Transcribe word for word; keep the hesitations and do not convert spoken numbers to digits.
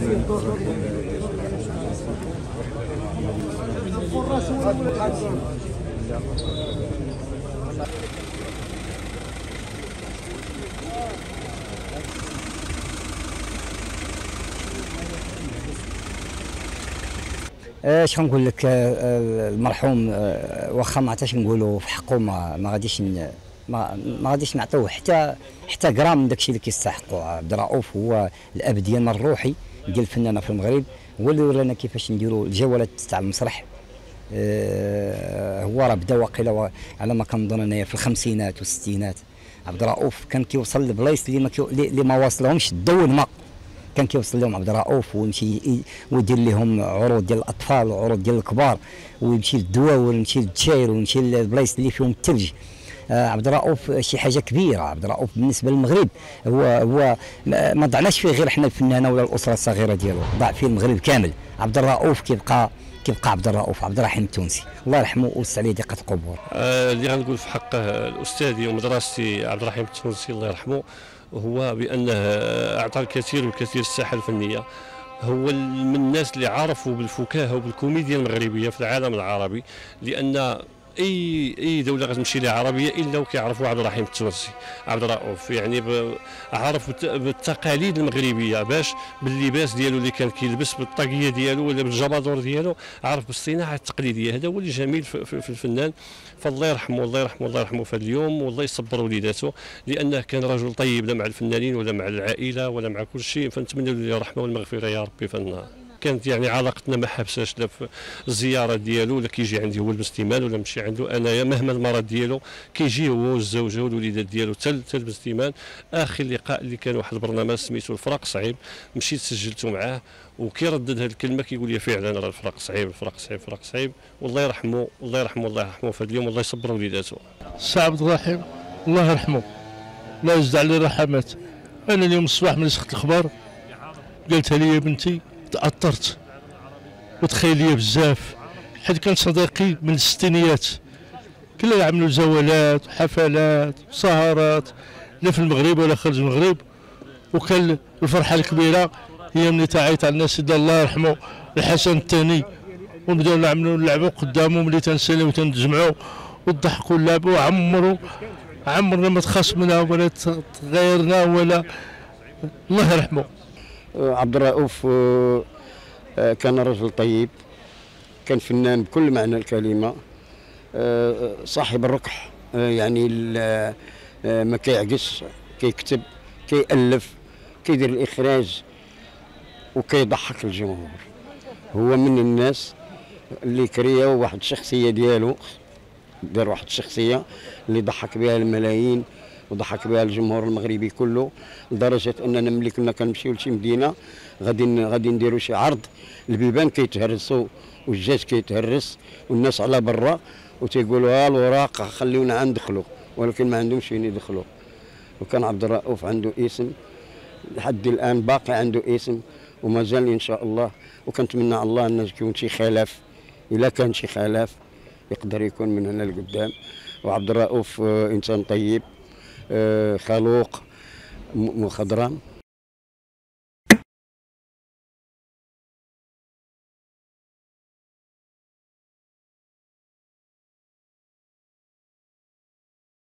اش غنقول لك؟ المرحوم واخا ما عرفتش نقولوا في حقه، ما ما غاديش ما ما غاديش نعطيوه حتى حتى غرام من داكشي اللي كيستحقوا. عبد الرؤوف هو الاب ديالنا الروحي ديال الفنانه في المغرب، هو اللي ورانا كيفاش نديروا الجولات تاع المسرح. هو راه بدا واقيلا على ما كنظن انايا في الخمسينات والستينات. عبد الرؤوف كان كيوصل لبلايص اللي ما اللي ما واصلهمش الضوء والماء، كان كيوصل لهم عبد الرؤوف ويمشي ويدير لهم عروض ديال الاطفال وعروض ديال الكبار، ويمشي للدواور ويمشي للجزائر ويمشي للبلايص اللي فيهم الثلج. عبد الرؤوف شي حاجه كبيره. عبد الرؤوف بالنسبه للمغرب هو هو ما ضعناش فيه غير حنا الفنانه ولا الاسره الصغيره ديالو، ضاع فيه المغرب كامل. عبد الرؤوف كيبقى كيبقى عبد الرؤوف عبد الرحيم التونسي، الله يرحمه ويوسع عليه دقه القبور. آه اللي غنقول في حقه الاستاذي ومدرستي عبد الرحيم التونسي الله يرحمه هو بانه اعطى الكثير والكثير الساحه الفنيه. هو من الناس اللي عرفوا بالفكاهه وبالكوميديا المغربيه في العالم العربي، لان اي اي دوله غتمشي لها عربيه الا وكيعرفوا عبد الرحيم التونسي عبد الرؤوف، يعني عرف بالتقاليد المغربيه، باش باللباس ديالو اللي كان كيلبس، بالطاقيه ديالو ولا بالجبادور ديالو، عرف بالصناعه التقليديه. هذا هو اللي جميل في, في, في الفنان. فالله يرحمه الله يرحمه الله يرحمه في اليوم، والله يصبر وليداته، لانه كان رجل طيب لا مع الفنانين ولا مع العائله ولا مع كل شيء. فنتمنى له الرحمه والمغفره يا ربي. فالنهار كانت يعني علاقتنا ما حبساش لا في الزيارات ديالو، ولا كيجي عندي هو لبستيمان ولا مشي عنده انايا، مهما المرض ديالو كيجي هو والزوجه والوليدات ديالو حتى لبستيمان. اخر لقاء اللي كان واحد البرنامج سميتو الفراق صعيب، مشيت سجلته معاه وكيردد هذه الكلمه، كيقول لي فعلا راه الفراق صعيب الفراق صعيب الفراق صعيب. والله يرحمه الله يرحمه الله يرحمه في هذا اليوم، والله يصبر وليداته. السي عبد الرحيم الله يرحمه لا يزد عليه رحمات. انا اليوم الصباح ملي سخت الخبر قالتها لي بنتي تاثرت وتخيليه بزاف، حيت كان صديقي من الستينيات، كنا نعملوا جولات وحفلات وسهرات لا في المغرب ولا خارج المغرب. وكان الفرحه الكبيره هي ملي تعيط على الناس الله يرحمه الحسن الثاني، ونبداو نعملوا نلعبوا قدامه ملي تنساليو وتنتجمعوا وضحكوا ولعبوا وعمروا عمرنا ما تخاصمنا ولا تغيرنا ولا الله يرحمه. عبد الرؤوف كان رجل طيب، كان فنان بكل معنى الكلمة، صاحب الركح، يعني ما كيعقش، كيكتب كيألف كيدير الإخراج وكيضحك الجمهور. هو من الناس اللي كرياو واحد الشخصية ديالو، دار واحد الشخصية اللي ضحك بها الملايين وضحك بها الجمهور المغربي كله، لدرجه اننا ملي كنا كنمشيو لشي مدينه غادي غادي نديروا شي عرض، البيبان كيتهرسوا والجاج كيتهرس والناس على برا وتيقولوا ها الوراق خليونا ندخلوا، ولكن ما عندهمش فين يدخلوا. وكان عبد الرؤوف عنده اسم لحد الان، باقي عنده اسم ومازال ان شاء الله. وكنتمنى على الله ان يكون شي خلاف، الا كان شي خلاف يقدر يكون من هنا لقدام. وعبد الرؤوف انسان طيب خلوق مخضرم.